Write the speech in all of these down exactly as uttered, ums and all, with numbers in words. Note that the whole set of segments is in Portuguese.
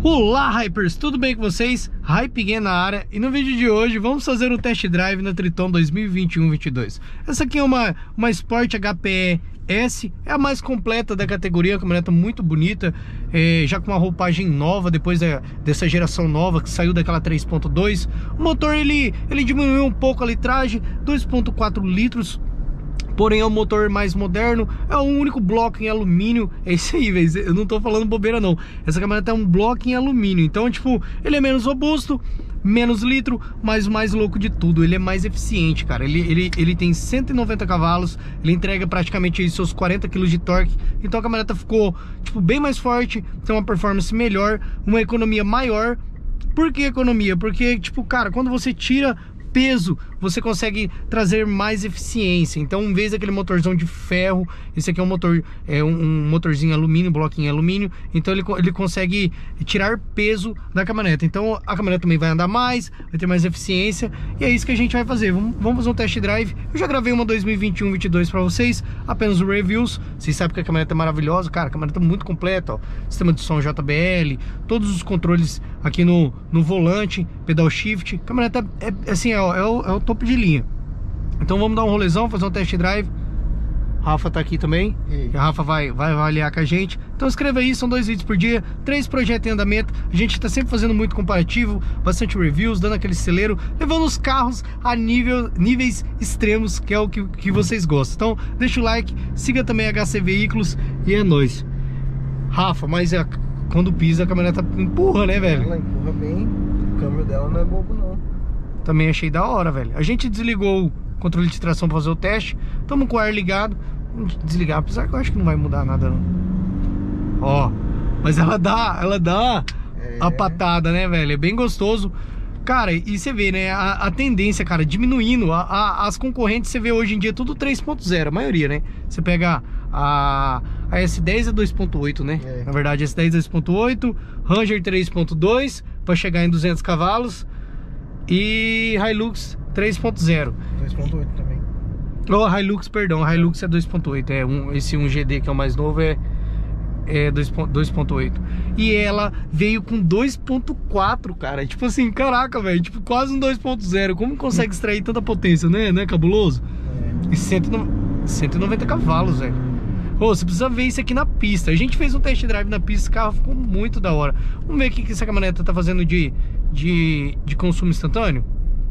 Olá, Hypers! Tudo bem com vocês? Hype Game na área, e no vídeo de hoje vamos fazer um test drive na Triton dois mil e vinte e um vinte e dois. Essa aqui é uma, uma Sport H P E S, é a mais completa da categoria, uma caminhoneta muito bonita, é, já com uma roupagem nova, depois da, dessa geração nova que saiu daquela três ponto dois. O motor ele, ele diminuiu um pouco a litragem, dois ponto quatro litros. Porém é um motor mais moderno, é um único bloco em alumínio. É isso aí, velho, eu não tô falando bobeira não. Essa caminhonete é um bloco em alumínio, então tipo, ele é menos robusto, menos litro, mas o mais louco de tudo, ele é mais eficiente, cara. Ele, ele, ele tem cento e noventa cavalos, ele entrega praticamente aí seus quarenta quilos de torque. Então a caminhonete ficou tipo, bem mais forte, tem uma performance melhor, uma economia maior. Por que economia? Porque tipo, cara, quando você tira peso, você consegue trazer mais eficiência. Então, em vez daquele motorzão de ferro, esse aqui é um motor, é um, um motorzinho alumínio, bloquinho alumínio. Então ele, ele consegue tirar peso da caminhonete. Então a caminhonete também vai andar mais, vai ter mais eficiência. E é isso que a gente vai fazer. Vamos, vamos fazer um test drive. Eu já gravei uma dois mil e vinte e um vinte e dois para vocês, apenas reviews. Vocês sabem que a caminhonete é maravilhosa, cara. A caminhonete é muito completa, ó. Sistema de som J B L, todos os controles aqui no, no volante, pedal shift. A caminhonete é, é assim, é, é, o, é o topo de linha. Então vamos dar um rolezão, fazer um test drive. Rafa tá aqui também. E a Rafa vai, vai avaliar com a gente. Então escreva aí, são dois vídeos por dia, três projetos em andamento. A gente tá sempre fazendo muito comparativo, bastante reviews, dando aquele celeiro, levando os carros a nível, níveis extremos, que é o que, que vocês gostam. Então deixa o like, siga também a H C Veículos e é nóis. Rafa, mas é, quando pisa a caminhonete empurra, né, velho? Ela empurra bem, o câmbio dela não é bobo não. Também achei da hora, velho. A gente desligou o controle de tração para fazer o teste. Estamos com o ar ligado. Vamos desligar, apesar que eu acho que não vai mudar nada não. Ó, mas ela dá, ela dá é. a patada, né, velho? É bem gostoso. Cara, e você vê, né, a, a tendência, cara, diminuindo. A, a, as concorrentes, você vê hoje em dia tudo três ponto zero, a maioria, né? Você pega a, a S dez é dois ponto oito, né? É. Na verdade, a S dez é dois ponto oito, Ranger três ponto dois, para chegar em duzentos cavalos. E Hilux três ponto zero. dois ponto oito também. Oh, Hilux, perdão, Hilux é dois ponto oito. É um, esse um G D que é o mais novo é, é dois ponto oito. E ela veio com dois ponto quatro, cara. Tipo assim, caraca, velho. Tipo, quase um dois ponto zero. Como consegue extrair tanta potência, né? Não é cabuloso? É. E cento e noventa cavalos, velho. Pô, você precisa ver isso aqui na pista. A gente fez um test drive na pista, o carro ficou muito da hora. Vamos ver o que essa caminhonete tá fazendo de, de, de consumo instantâneo.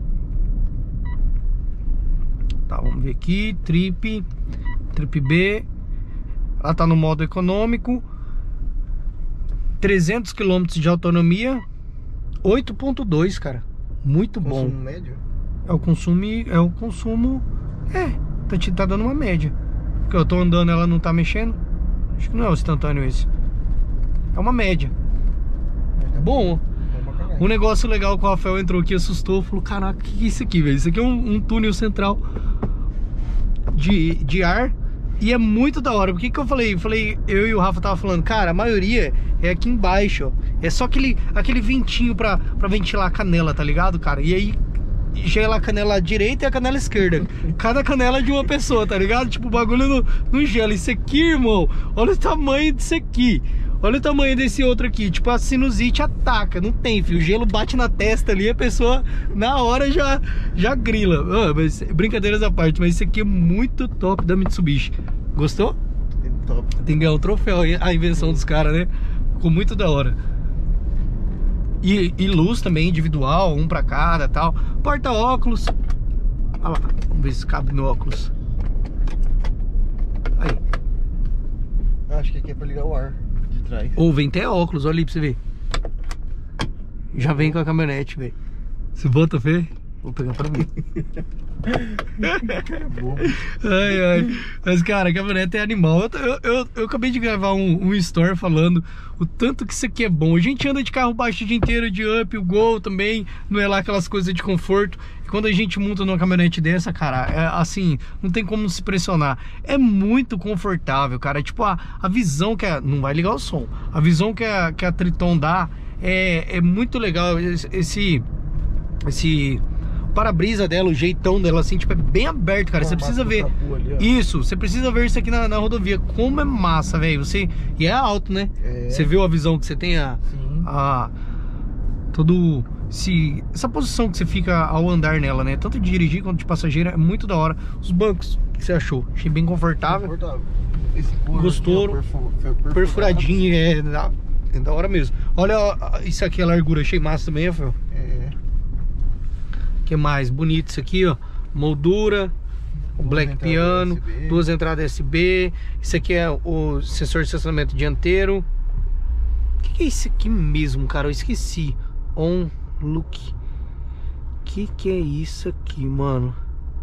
Tá, vamos ver aqui. Trip, Trip B. Ela tá no modo econômico. trezentos quilômetros de autonomia. oito ponto dois, cara. Muito bom. Consumo médio? É o consumo, é o consumo. É, tá, tá dando uma média. Porque eu tô andando, ela não tá mexendo. Acho que não é o instantâneo esse. É uma média. É bom. Um negócio legal que o Rafael entrou aqui, assustou. Falou, caraca, o que é isso aqui, velho? Isso aqui é um, um túnel central de, de ar. E é muito da hora. Por que que eu falei? Eu falei, eu e o Rafa tava falando, cara, a maioria é aqui embaixo, ó. É só aquele, aquele ventinho pra, pra ventilar a canela, tá ligado, cara? E aí gela a canela direita e a canela esquerda. Cada canela é de uma pessoa, tá ligado? Tipo, o bagulho não, não gela. Isso aqui, irmão, olha o tamanho disso aqui. Olha o tamanho desse outro aqui. Tipo, a sinusite ataca. Não tem, filho. O gelo bate na testa ali, a pessoa na hora já, já grila. Ah, mas, brincadeiras à parte, mas isso aqui é muito top da Mitsubishi. Gostou? É top. Tem que ganhar um troféu aí, a invenção dos caras, né? Ficou muito da hora. E, e luz também individual, um pra cada, tal. Porta-óculos. Olha lá, vamos ver se cabe no óculos. Aí. Acho que aqui é pra ligar o ar de trás. Ou vem até óculos, olha ali pra você ver. Já vem com a caminhonete, velho. Você bota fé? Vou pegar pra mim. Ai, ai. Mas, cara, a caminhonete é animal. Eu, eu, eu, eu acabei de gravar um, um story falando o tanto que isso aqui é bom. A gente anda de carro baixo o dia inteiro, de up, o Gol também, não é lá aquelas coisas de conforto. E quando a gente monta numa caminhonete dessa, cara, é assim, não tem como se pressionar. É muito confortável, cara. Tipo, a, a visão que a... Não vai ligar o som. A visão que a, que a Triton dá é, é muito legal. Esse... Esse... para-brisa dela, o jeitão dela, assim, tipo, é bem aberto, cara. Você precisa ver. Ali, isso, você precisa ver isso aqui na, na rodovia. Como é massa, velho. Você... E é alto, né? É. Você viu a visão que você tem, a... Sim. a todo... Se... Essa posição que você fica ao andar nela, né? Tanto de dirigir quanto de passageiro, é muito da hora. Os bancos, o que você achou? Achei bem confortável. Confortável. Esse Gostou? Aqui, ó, perfur, perfur, Perfuradinho, é da, é da hora mesmo. Olha ó, isso aqui, a largura, achei massa também, Rafael. É. Que mais? Bonito isso aqui, ó. Moldura, o Black Piano, U S B. duas entradas U S B. Isso aqui é o sensor de estacionamento dianteiro. O que, que é isso aqui mesmo, cara? Eu esqueci. On look. Que que é isso aqui, mano?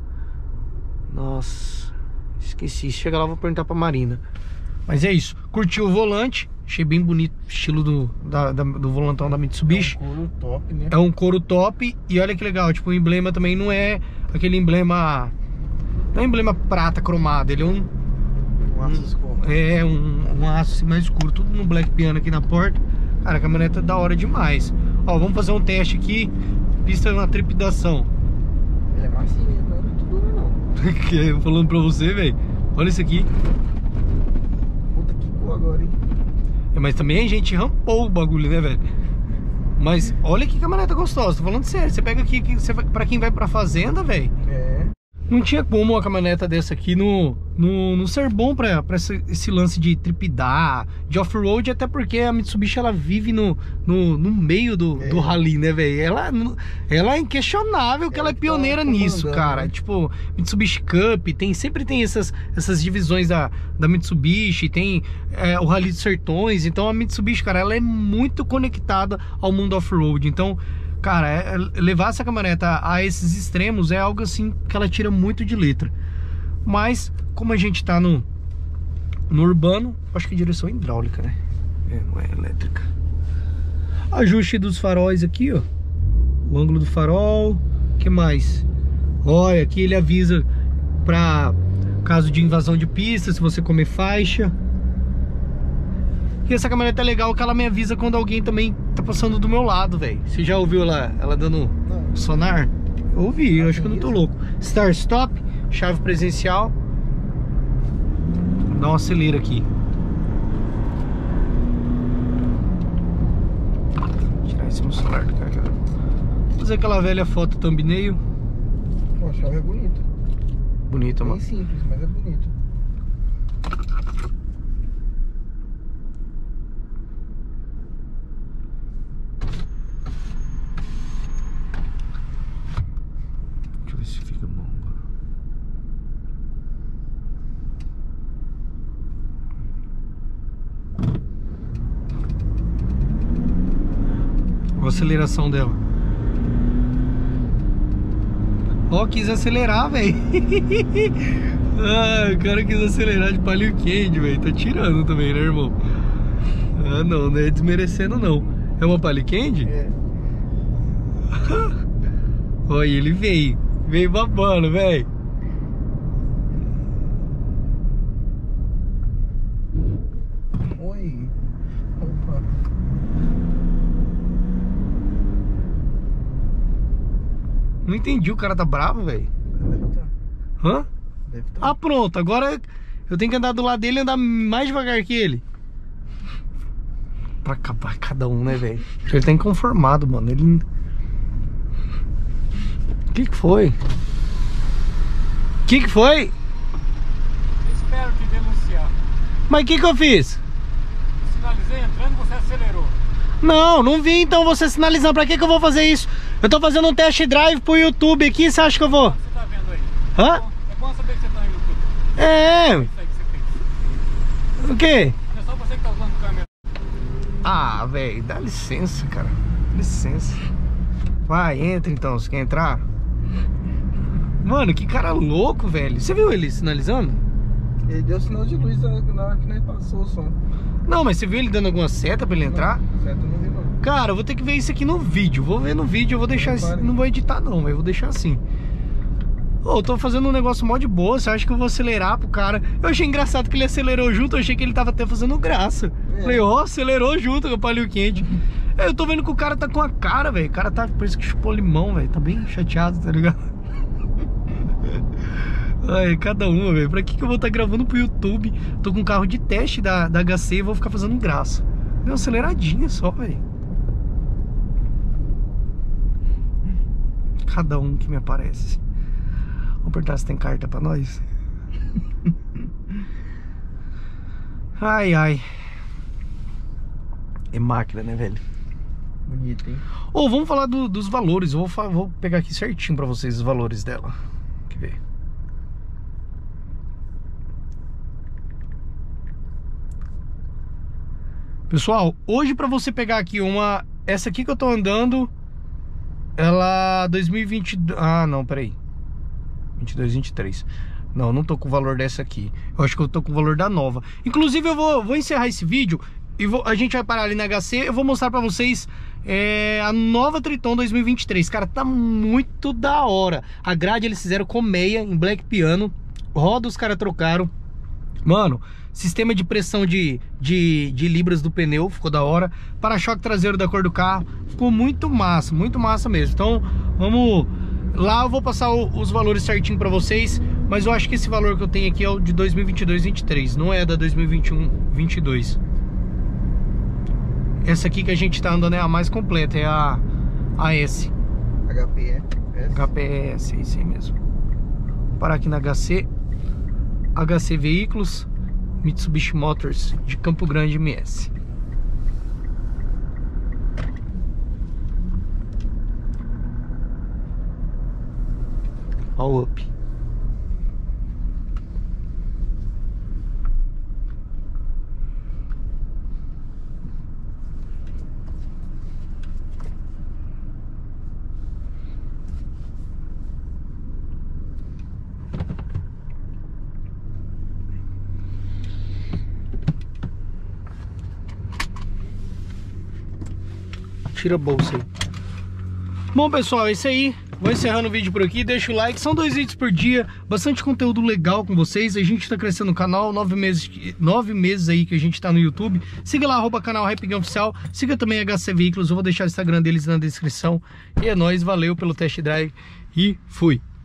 Nossa, esqueci. Chega lá, vou perguntar pra Marina. Mas é isso. Curti o volante. Achei bem bonito. Estilo do, da, da, do volantão da Mitsubishi. É um couro top, né? É um couro top. E olha que legal. Tipo, o emblema também não é aquele emblema... Não é emblema prata cromado. Ele é um... Um aço escuro. É, um, um aço assim mais escuro. Tudo no Black Piano aqui na porta. Cara, a caminhonete é da hora demais. Ó, vamos fazer um teste aqui. Pista na trepidação. Ele é macio, não é muito duro, não. Falando pra você, velho. Olha isso aqui. Puta que cor agora, hein? É, mas também a gente rampou o bagulho, né, velho? Mas olha que caminhoneta gostosa. Tô falando sério. Você pega aqui, você vai, pra quem vai pra fazenda, velho. É. Não tinha como uma caminhoneta dessa aqui no, no, no ser bom pra, pra esse, esse lance de tripidar, de off-road, até porque a Mitsubishi ela vive no, no, no meio do, é. do rally, né, velho? Ela, ela é inquestionável que ela, ela é pioneira tá nisso, cara. Né? Tipo, Mitsubishi Cup, tem, sempre tem essas, essas divisões da, da Mitsubishi, tem é, o Rally dos Sertões. Então a Mitsubishi, cara, ela é muito conectada ao mundo off-road. Então... Cara, é, levar essa caminhoneta a esses extremos é algo assim que ela tira muito de letra. Mas, como a gente tá no, no urbano, acho que direção hidráulica, né? É, não é elétrica. Ajuste dos faróis aqui, ó. O ângulo do farol. O que mais? Olha, aqui ele avisa pra caso de invasão de pista, se você comer faixa. E essa caminhoneta é legal que ela me avisa quando alguém também tá passando do meu lado, velho. Você já ouviu ela, ela dando não. sonar? Eu ouvi, eu acho que eu não tô louco. Start Stop, chave presencial. Dá um acelera aqui. Vou tirar esse meu celular do cara. Fazer aquela velha foto thumbnail. A chave é bonita. Bonita, mano. Bem simples, mas é bonito. Se fica bom. Olha a aceleração dela. Ó, oh, quis acelerar, velho. Ah, o cara quis acelerar de palio quente, velho. Tá tirando também, né, irmão? Ah, não, não é desmerecendo, não. É uma palio quente? É. Olha, ele veio. Veio babando, velho. Oi. Opa. Não entendi, o cara tá bravo, velho. Deve tá. Hã? Deve tá. Ah, pronto. Agora eu tenho que andar do lado dele e andar mais devagar que ele. Pra acabar cada um, né, velho? Ele tá inconformado, mano. Ele... O que que foi? O que que foi? Eu espero te denunciar. Mas o que que eu fiz? Sinalizei entrando, você acelerou. Não, não vi então você sinalizando. Pra que que eu vou fazer isso? Eu tô fazendo um test drive pro YouTube aqui. Você acha que eu vou? Você tá vendo aí? Hã? É bom, é bom saber que você tá no YouTube. É. Isso aí que você fez. O quê? Não é só você que tá usando câmera. Ah, velho, dá licença, cara. Licença. Vai, entra então. Você quer entrar? Mano, que cara louco, velho. Você viu ele sinalizando? Ele deu sinal de luz na hora que nós passou só. Não, mas você viu ele dando alguma seta pra ele entrar? Não, certo, eu não vi não. Cara, eu vou ter que ver isso aqui no vídeo. Vou ver no vídeo, eu vou deixar assim. Não vou editar não, mas eu vou deixar assim. Ô, oh, eu tô fazendo um negócio mó de boa. Você acha que eu vou acelerar pro cara? Eu achei engraçado que ele acelerou junto. Eu achei que ele tava até fazendo graça. É. Falei, ó, oh, acelerou junto com o palio quente. Eu tô vendo que o cara tá com a cara, velho. O cara tá, parece que chupou limão, velho. Tá bem chateado, tá ligado? Ai, cada uma, velho. Pra que que eu vou estar gravando pro YouTube? Tô com um carro de teste da, da H C e vou ficar fazendo graça. Deu uma aceleradinha só, velho. Cada um que me aparece. Vou perguntar se tem carta pra nós. Ai, ai. É máquina, né, velho? Bonito, hein? Ô, oh, vamos falar do, dos valores. Eu vou, vou pegar aqui certinho pra vocês os valores dela. Quer ver? Pessoal, hoje pra você pegar aqui uma... Essa aqui que eu tô andando, ela... dois mil e vinte... Ah, não, peraí. vinte e dois, vinte e três. Não, não tô com o valor dessa aqui. Eu acho que eu tô com o valor da nova. Inclusive, eu vou, vou encerrar esse vídeo e vou, a gente vai parar ali na H C. Eu vou mostrar pra vocês é, a nova Triton dois mil e vinte e três. Cara, tá muito da hora. A grade eles fizeram com meia em black piano. Roda os caras trocaram. Mano, sistema de pressão de, de, de libras do pneu, ficou da hora. Para-choque traseiro da cor do carro, ficou muito massa, muito massa mesmo. Então, vamos... Lá eu vou passar o, os valores certinho pra vocês. Mas eu acho que esse valor que eu tenho aqui é o de dois mil e vinte e dois, vinte e três. Não é da dois mil e vinte e um, vinte e dois. Essa aqui que a gente tá andando é a mais completa, é a, a S. H P S. H P S, é isso aí mesmo. Vou parar aqui na H C. H C Veículos, Mitsubishi Motors de Campo Grande, M S. All up. Tira a bolsa aí. Bom, pessoal, é isso aí. Vou encerrando o vídeo por aqui. Deixa o like. São dois vídeos por dia. Bastante conteúdo legal com vocês. A gente tá crescendo no canal. Nove meses, nove meses aí que a gente tá no YouTube. Siga lá, arroba canal Hypegen Oficial. Siga também a H C Veículos. Eu vou deixar o Instagram deles na descrição. E é nóis. Valeu pelo test drive. E fui.